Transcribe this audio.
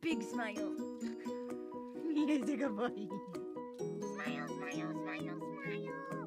big smile. He's a good boy. Smile, smile, smile, smile.